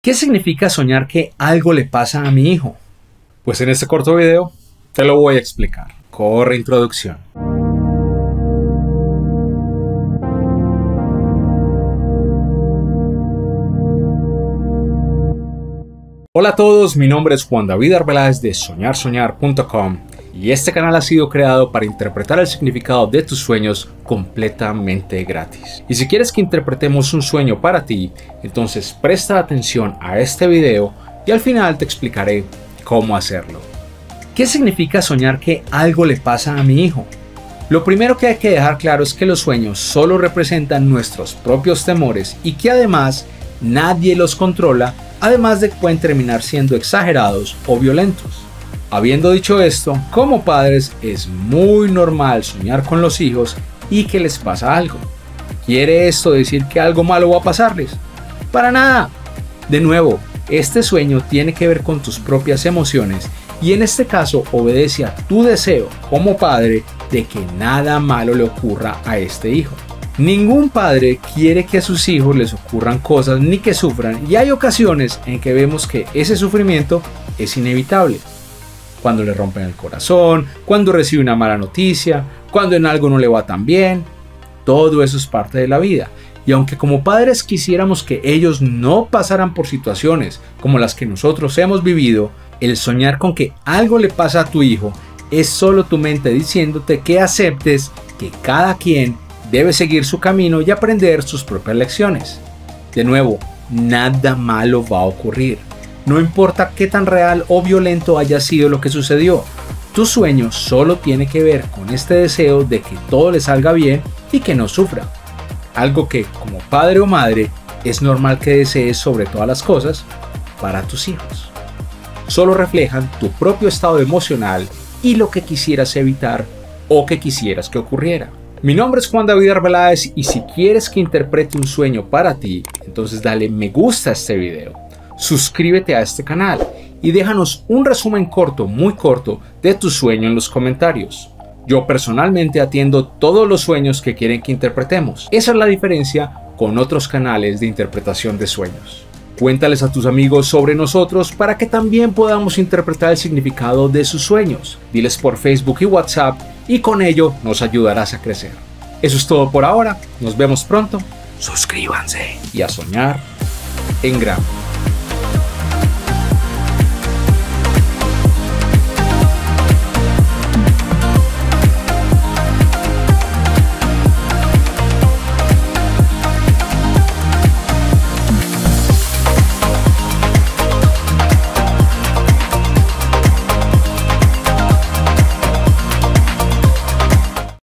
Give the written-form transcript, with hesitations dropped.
¿Qué significa soñar que algo le pasa a mi hijo? Pues en este corto video te lo voy a explicar. Corre introducción. Hola a todos, mi nombre es Juan David Arbeláez de soñarsoñar.com y este canal ha sido creado para interpretar el significado de tus sueños completamente gratis. Y si quieres que interpretemos un sueño para ti, entonces presta atención a este video y al final te explicaré cómo hacerlo. ¿Qué significa soñar que algo le pasa a mi hijo? Lo primero que hay que dejar claro es que los sueños solo representan nuestros propios temores y que además nadie los controla, además de que pueden terminar siendo exagerados o violentos. Habiendo dicho esto, como padres es muy normal soñar con los hijos y que les pasa algo. ¿Quiere esto decir que algo malo va a pasarles? Para nada. De nuevo, este sueño tiene que ver con tus propias emociones y en este caso obedece a tu deseo como padre de que nada malo le ocurra a este hijo. Ningún padre quiere que a sus hijos les ocurran cosas ni que sufran, y hay ocasiones en que vemos que ese sufrimiento es inevitable. Cuando le rompen el corazón, cuando recibe una mala noticia, cuando en algo no le va tan bien, todo eso es parte de la vida. Y aunque como padres quisiéramos que ellos no pasaran por situaciones como las que nosotros hemos vivido, el soñar con que algo le pasa a tu hijo es solo tu mente diciéndote que aceptes que cada quien debe seguir su camino y aprender sus propias lecciones. De nuevo, nada malo va a ocurrir. No importa qué tan real o violento haya sido lo que sucedió. Tu sueño solo tiene que ver con este deseo de que todo le salga bien y que no sufra. Algo que, como padre o madre, es normal que desees sobre todas las cosas para tus hijos. Solo reflejan tu propio estado emocional y lo que quisieras evitar o que quisieras que ocurriera. Mi nombre es Juan David Arbeláez y si quieres que interprete un sueño para ti, entonces dale me gusta a este video, suscríbete a este canal y déjanos un resumen corto, muy corto, de tu sueño en los comentarios. Yo personalmente atiendo todos los sueños que quieren que interpretemos. Esa es la diferencia con otros canales de interpretación de sueños. Cuéntales a tus amigos sobre nosotros para que también podamos interpretar el significado de sus sueños. Diles por Facebook y WhatsApp y con ello nos ayudarás a crecer. Eso es todo por ahora. Nos vemos pronto. Suscríbanse y a soñar en grande.